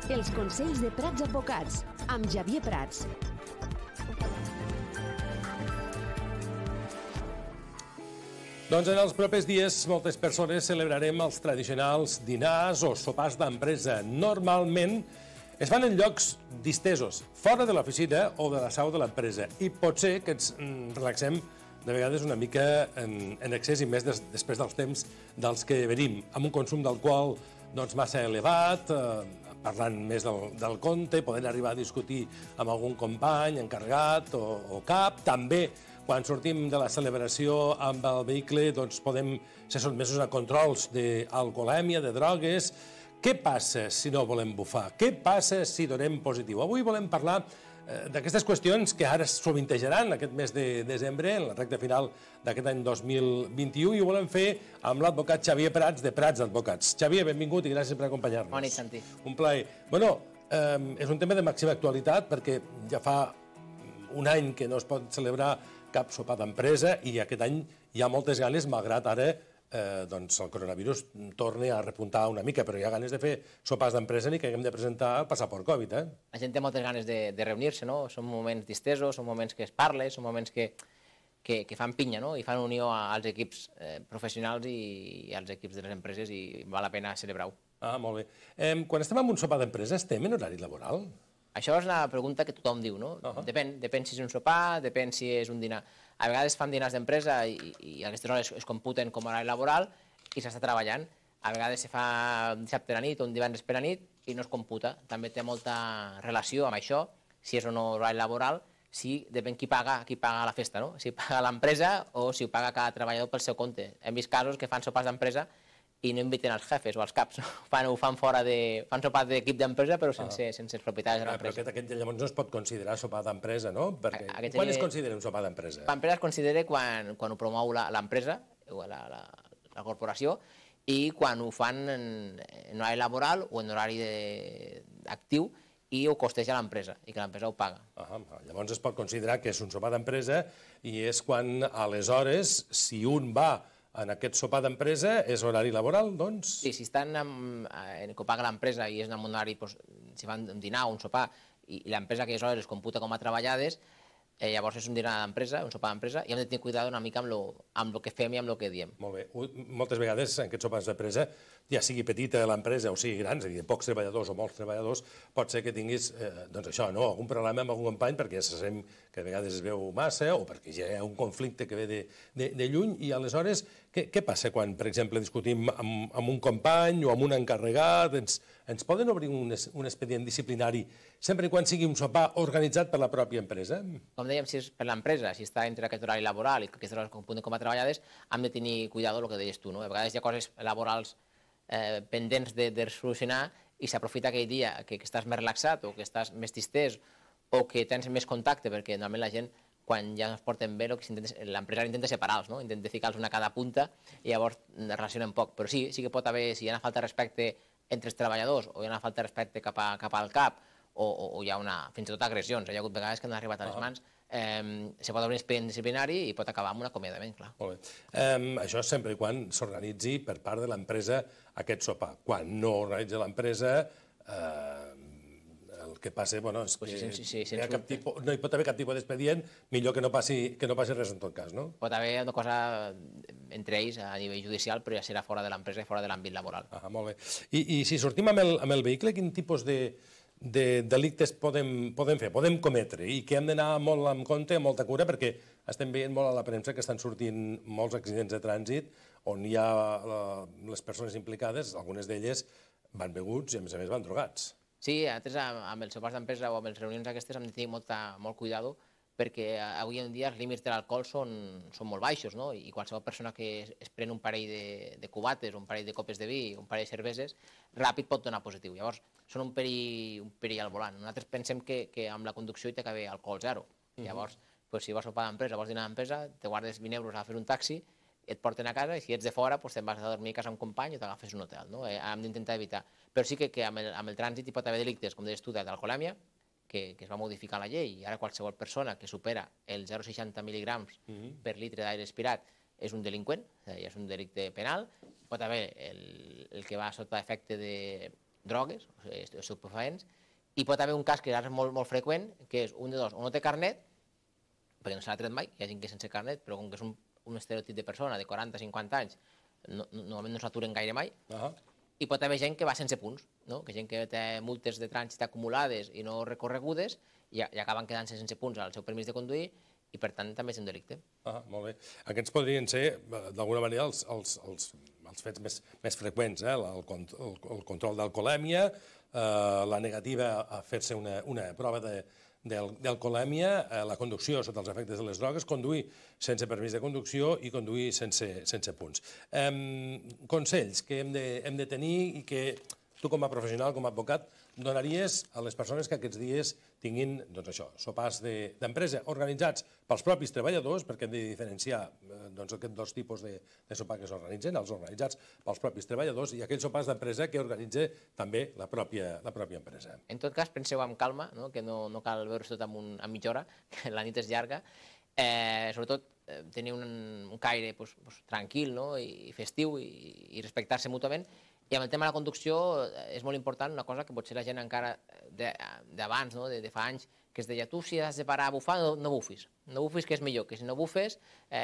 Els consells de Prats Advocats, amb Xavier Prats. Doncs en els propers dies moltes persones celebrarem els tradicionals dinars o sopars d'empresa. Normalment es fan en llocs distesos, fora de l'oficina o de la seu de l'empresa. I pot ser que ens relaxem de vegades una mica en excés i més després dels temps dels que venim, amb un consum d'alcohol massa elevat, parlant més del compte, podent arribar a discutir amb algun company, encarregat o cap. També, quan sortim de la celebració amb el vehicle, podem ser sotmesos a controls d'alcoholèmia, de drogues. Què passa si no volem bufar? Què passa si donem positiu? Avui volem parlar d'aquestes qüestions que ara sovintejaran aquest mes de desembre, en la recta final d'aquest any 2021, i ho volem fer amb l'advocat Xavier Prats, de Prats Advocats. Xavier, benvingut i gràcies per acompanyar-nos. Bona nit, Santi. Un plaer. Bueno, és un tema de màxima actualitat perquè ja fa un any que no es pot celebrar cap sopar d'empresa i aquest any hi ha moltes ganes, malgrat ara el coronavirus torna a repuntar una mica, però hi ha ganes de fer sopars d'empresa ni que haguem de presentar el passaport Covid. La gent té moltes ganes de reunir-se, no? Són moments distesos, són moments que es parla, són moments que fan pinya, no? I fan unió als equips professionals i als equips de les empreses i val la pena celebrar-ho. Ah, molt bé. Quan estem en un sopar d'empresa, estem en horari laboral? Això és una pregunta que tothom diu, no? Depèn si és un sopar, depèn si és un dinar. A vegades fan dinars d'empresa i aquestes hores es computen com a horari laboral i s'està treballant. A vegades se fa un dissabte a la nit o un divendres per a nit i no es computa. També té molta relació amb això, si és o no horari laboral, depèn qui paga la festa, no? Si paga l'empresa o si ho paga cada treballador pel seu compte. Hem vist casos que fan sopars d'empresa i no inviten els jefes o els caps. Ho fan fora fan sopar d'equip d'empresa però sense els propietaris de l'empresa. Però aquest llavors no es pot considerar sopar d'empresa, no? Perquè quan es considera un sopar d'empresa? L'empresa es considera quan ho promou l'empresa o la corporació i quan ho fan en horari laboral o en horari actiu i ho costeja l'empresa i que l'empresa ho paga. Llavors es pot considerar que és un sopar d'empresa i és quan aleshores, si un va en aquest sopar d'empresa, és horari laboral, doncs? Sí, si estan que ho paga l'empresa i és en un horari, si fan un dinar o un sopar i l'empresa aquelles hores es computa com a treballades, llavors és un dinar d'empresa, un sopar d'empresa, i hem de tenir cuidado una mica amb el que fem i amb el que diem. Molt bé. Moltes vegades en aquests sopars d'empresa, ja sigui petita l'empresa o sigui gran, és a dir, de pocs treballadors o molts treballadors, pot ser que tinguis, algun problema amb algun company perquè ja sabem que a vegades es veu massa o perquè ja hi ha un conflicte que ve de lluny i aleshores què passa quan, per exemple, discutim amb un company o amb un encarregat? Ens poden obrir un expedient disciplinari sempre quan sigui un sopar organitzat per la pròpia empresa? Com dèiem, si és per l'empresa, si està entre aquest horari laboral i aquestes hores com a treballades, hem de tenir cuidado el que deies tu, no? A vegades hi ha coses laborals pendents de solucionar i s'aprofita aquell dia que estàs més relaxat o que estàs més distès o que tens més contacte, perquè normalment la gent, quan ja no es porten bé, l'empresari intenta separar-los, no? Intenta ficar-los una a cada punta i llavors es relacionen poc. Però sí que pot haver, si hi ha una falta de respecte entre els treballadors o hi ha una falta de respecte cap al cap o hi ha fins i tot agressions. Hi ha hagut vegades que han arribat a les mans, se pot obrir un expedient disciplinari i pot acabar amb un acomiadament, clar. Molt bé. Això sempre i quan s'organitzi per part de l'empresa aquest sopar. Quan no organitza l'empresa, el que passa és que no hi pot haver cap tipus d'expedient, millor que no passi res en tot cas, no? Pot haver una cosa entre ells a nivell judicial, però ja serà fora de l'empresa i fora de l'àmbit laboral. Molt bé. I si sortim amb el vehicle, quin tipus de delictes podem fer, podem cometre i que hem d'anar molt en compte, amb molta cura, perquè estem veient molt a la premsa que estan sortint molts accidents de trànsit on hi ha les persones implicades, algunes d'elles van beguts i a més van drogats. Sí, nosaltres amb els sopars d'empresa o amb les reunions aquestes hem de tenir molt cuidado perquè avui en dia els límits de l'alcohol són molt baixos, no? I qualsevol persona que es pren un parell de cubates, un parell de copes de vi, un parell de cerveses, ràpid pot donar positiu. Llavors, són un perill al volant. Nosaltres pensem que amb la conducció hi té que haver alcohol zero. Llavors, si vas sopar d'empresa, vols dinar d'empresa, te guardes 20 euros a fer un taxi, et porten a casa i si ets de fora te'n vas a dormir a casa amb un company o t'agafes un hotel. Hem d'intentar evitar. Però sí que amb el trànsit hi pot haver delictes, com deies tu, d'alcoholèmia, que es va modificar la llei i ara qualsevol persona que supera els 0,60 mil·ligrams per litre d'aire respirat és un delinqüent, és un delicte penal. Pot haver el que va sota efecte drogues, o sigui, estupefaents, i pot haver un cas que ara és molt freqüent, que és un de dos, o no té carnet, perquè no se l'ha tret mai, hi ha gent que sense carnet, però com que és un estereotip de persona de 40-50 anys, normalment no s'aturen gaire mai, i pot haver gent que va sense punts, que gent que té multes de trànsit acumulades i no recorregudes i acaben quedant-se sense punts al seu permís de conduir i, per tant, també és un delicte. Molt bé. Aquests podrien ser, d'alguna manera, els fets més freqüents, el control d'alcoholèmia, la negativa a fer-se una prova d'alcoholèmia, la conducció sota els efectes de les drogues, conduir sense permís de conducció i conduir sense punts. Consells que hem de tenir i que tu, com a professional, com a advocat, donaries a les persones que aquests dies tinguin, doncs això, sopars d'empresa organitzats pels propis treballadors, perquè hem de diferenciar aquests dos tipus de sopar que s'organitzen, els organitzats pels propis treballadors i aquells sopars d'empresa que organitza també la pròpia empresa. En tot cas, penseu amb calma, que no cal veure-se tot a mitja hora, que la nit és llarga. Sobretot, tenir un caire tranquil i festiu i respectar-se mútuament. I amb el tema de la conducció és molt important una cosa que potser la gent encara d'abans, de fa anys, que es deia, tu si has de parar a bufar, no bufis. No bufis, que és millor, que si no bufes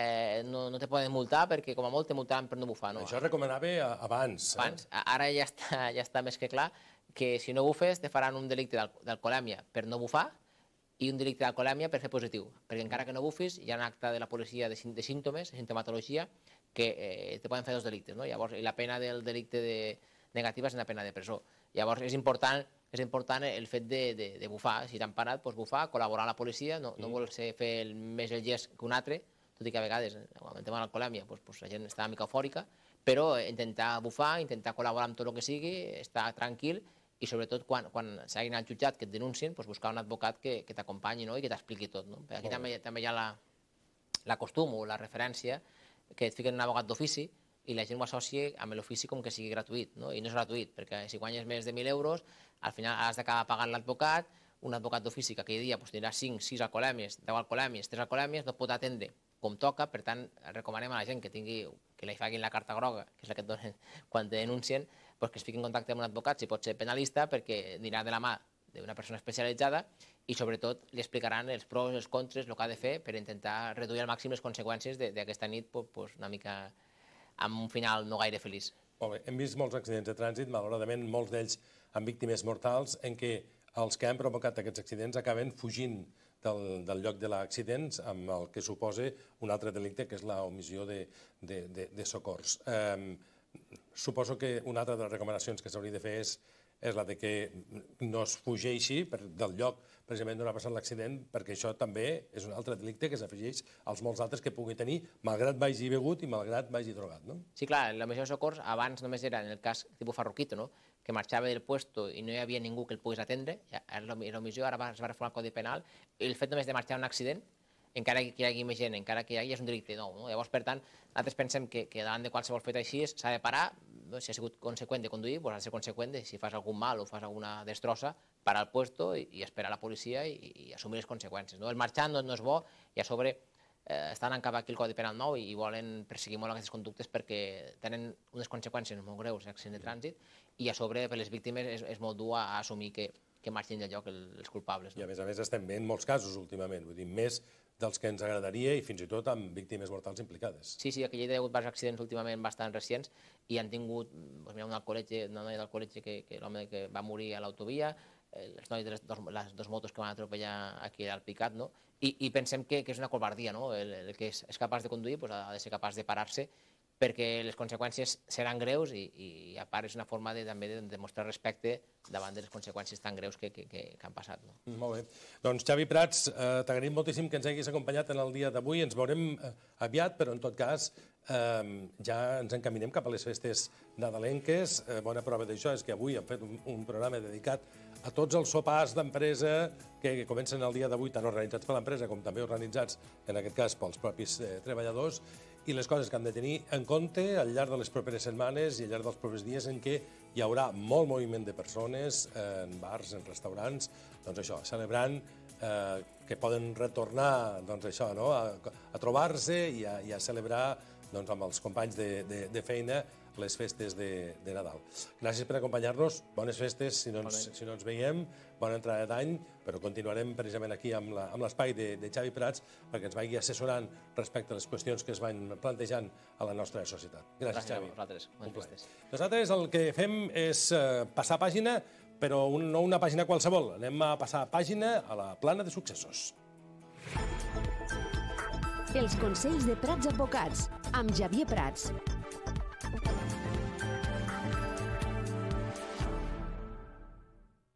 no te poden multar perquè com a molt te multaran per no bufar. Això es recomanava abans. Ara ja està més que clar que si no bufes te faran un delicte d'alcoholèmia per no bufar i un delicte d'alcoholèmia per fer positiu. Perquè encara que no bufis, hi ha un acte de la policia de símptomes, de sintomatologia, que te poden fer dos delictes. Llavors, la pena del delicte negativa és una pena de presó. Llavors, és important el fet de bufar. Si t'han parat, bufar, col·laborar amb la policia, no voler fer més el gest que un altre, tot i que a vegades, amb el tema de l'alcoholèmia, la gent està una mica eufòrica, però intentar bufar, intentar col·laborar amb tot el que sigui, estar tranquil i sobretot quan s'hagin al jutjat que et denuncien, buscar un advocat que t'acompanyi i que t'expliqui tot. Aquí també hi ha l'acostum o la referència que et fiquen un abogat d'ofici i la gent ho associa amb l'ofici com que sigui gratuït, i no és gratuït, perquè si guanyes més de 1.000 euros, al final has d'acabar pagant l'advocat, un advocat d'ofici que aquell dia tindrà 5, 6 alcoholèmies, 10 alcoholèmies, 3 alcoholèmies, no pot atendre com toca, per tant, recomanem a la gent que li facin la carta groga, que és la que et donen quan te denuncien, que es fiqui en contacte amb un advocat, si pot ser penalista, perquè anirà de la mà d'una persona especialitzada i sobretot li explicaran els pros, els contres, el que ha de fer per intentar reduir al màxim les conseqüències d'aquesta nit una mica amb un final no gaire feliç. Molt bé. Hem vist molts accidents de trànsit, malauradament molts d'ells amb víctimes mortals, en què els que han provocat aquests accidents acaben fugint del lloc de l'accident amb el que suposa un altre delicte, que és l'omissió de socors. Suposo que una altra de les recomanacions que s'hauria de fer és la de que no es fugeixi del lloc precisament d'on ha passat l'accident, perquè això també és un altre delicte que s'afegeix als molts altres que pugui tenir, malgrat vagi begut i malgrat vagi drogat, no? Sí, clar, l'omissió de socors abans només era en el cas tipus Farroquito, que marxava del puesto i no hi havia ningú que el pogués atendre, l'omissió ara es va reformar el Codi Penal, i el fet només de marxar a un accident, encara que hi hagi més gent, encara que hi hagi, és un delicte nou. Llavors, per tant, nosaltres pensem que davant de qualsevol fet així s'ha de parar, si ha sigut conseqüent de conduir, ha de ser conseqüent de si fas algun mal o fas alguna destrossa, parar al puesto i esperar la policia i assumir les conseqüències. El marxar no és bo i a sobre estan en cap aquí el Codi Penal nou i volen perseguir molt aquestes conductes perquè tenen unes conseqüències molt greus d'accident de trànsit i a sobre per les víctimes és molt dur a assumir que marxin del lloc els culpables. I a més estem veient molts casos últimament, vull dir, més dels que ens agradaria i fins i tot amb víctimes mortals implicades. Sí, aquí hi ha hagut diversos accidents últimament bastant recents i han tingut una noia del col·legi, l'home que va morir a l'autovia, els nois de les dos motos que van atropellar aquí al Picat, i pensem que és una covardia, el que és capaç de conduir ha de ser capaç de parar-se perquè les conseqüències seran greus i a part és una forma també de demostrar respecte davant de les conseqüències tan greus que han passat. Molt bé. Doncs Xavi Prats, t'agraïm moltíssim que ens haguis acompanyat en el dia d'avui. Ens veurem aviat, però en tot cas ja ens encaminem cap a les festes nadalenques. Bona prova d'això és que avui hem fet un programa dedicat a tots els sopars d'empresa que comencen el dia d'avui, tant organitzats per l'empresa com també organitzats, en aquest cas, pels propis treballadors, i les coses que han de tenir en compte al llarg de les properes setmanes i al llarg dels propers dies en què hi haurà molt moviment de persones en bars, en restaurants, doncs això, celebrant que poden retornar a trobar-se i a celebrar amb els companys de feina les festes de Nadal. Gràcies per acompanyar-nos, bones festes, si no ens veiem, bona entrada d'any, però continuarem precisament aquí amb l'espai de Xavi Prats perquè ens vagi assessorant respecte a les qüestions que es van plantejant a la nostra societat. Gràcies, Xavi. Gràcies a vosaltres. Bones festes. Nosaltres el que fem és passar pàgina, però no una pàgina qualsevol. Anem a passar pàgina a la plana de successos. Els consells de Prats Advocats, amb Xavier Prats.